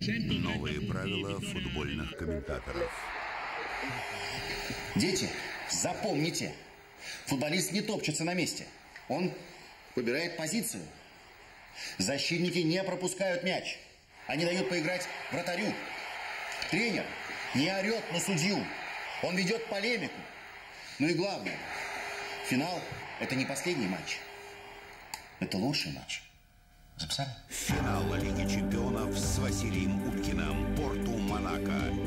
Новые правила футбольных комментаторов. Дети, запомните, футболист не топчется на месте. Он выбирает позицию. Защитники не пропускают мяч. Они дают поиграть вратарю. Тренер не орет на судью. Он ведет полемику. Ну и главное, финал – это не последний матч. Это лучший матч. Записали? Финал Лиги чемпионов с Василием Уткиным. Порту Монако.